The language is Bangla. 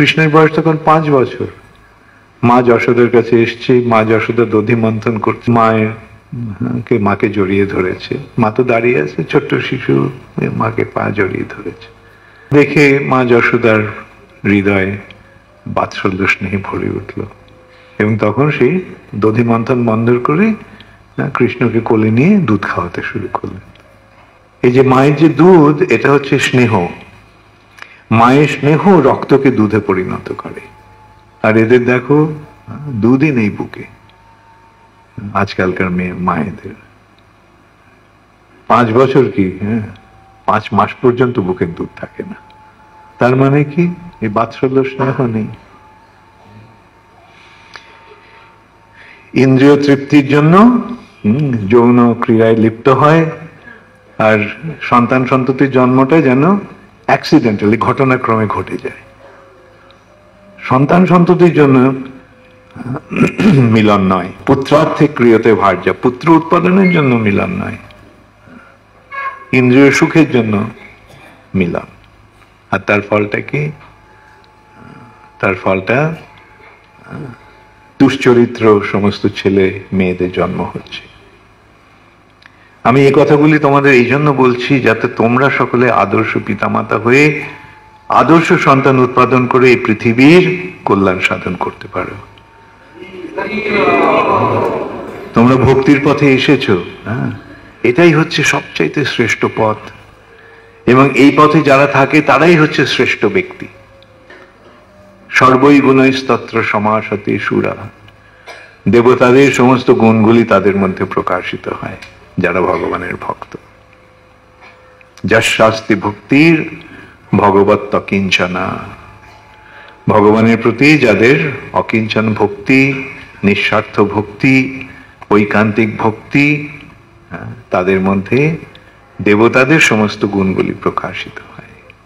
কৃষ্ণের বয়স তখন 5 বছর। মা যশোদার কাছে এসছে, মা যশোদা দধি মন্থন করছে, মাকে জড়িয়ে ধরেছে। মা তো দাঁড়িয়ে আছে, ছোট্ট শিশু মাকে পা জড়িয়ে ধরেছে। দেখে মা যশোদার হৃদয়ে বাৎসল্য স্নেহে ভরে উঠল, এবং তখন সেই দধি মন্থন বন্ধ করে কৃষ্ণকে কোলে নিয়ে দুধ খাওয়াতে শুরু করলেন। এই যে মায়ের যে দুধ, এটা হচ্ছে স্নেহ। মায়ের স্নেহ রক্তকে দুধে পরিণত করে। আর এদের দেখো, দুধই নেই বুকে আজকালকার মায়েদের। 5 বছর কি, 5 মাস পর্যন্ত বুকের দুধ থাকে না। তার মানে কি, এই বাৎসল্য স্নেহ নেই। ইন্দ্রিয় তৃপ্তির জন্য যৌন ক্রিয়ায় লিপ্ত হয়, আর সন্তান সন্ততির জন্মটা যেন অ্যাক্সিডেন্টালি, ঘটনাক্রমে ঘটে যায়। সন্তান সন্ততির জন্য মিলন নয়, পুত্রার্থে ক্রিয়তে ভার্য, পুত্র উৎপাদনের জন্য মিলন নয়, ইন্দ্রিয় সুখের জন্য মিলন। আর তার ফলটা কি? তার ফলটা দুশ্চরিত্র সমস্ত ছেলে মেয়েদের জন্ম হচ্ছে। আমি এই কথাগুলি তোমাদের এই জন্য বলছি, যাতে তোমরা সকলে আদর্শ পিতামাতা হয়ে আদর্শ সন্তান উৎপাদন করে এই পৃথিবীর কল্যাণ সাধন করতে পারো। তোমরা ভক্তির পথে এসেছো, এটাই হচ্ছে সবচাইতে শ্রেষ্ঠ পথ, এবং এই পথে যারা থাকে তারাই হচ্ছে শ্রেষ্ঠ ব্যক্তি। সর্বই গুণস্তত্র সমাসতে সুরা, দেবতাদের সমস্ত গুণগুলি তাদের মধ্যে প্রকাশিত হয় যারা ভগবানের ভক্ত। যশাস্তি ভক্তির ভগবত অকিঞ্চনা, ভগবানের প্রতি যাদের অকিঞ্চন ভক্তি, নিঃস্বার্থ ভক্তি, ঐকান্তিক ভক্তি, তাদের মধ্যে দেবতাদের সমস্ত গুণগুলি প্রকাশিত।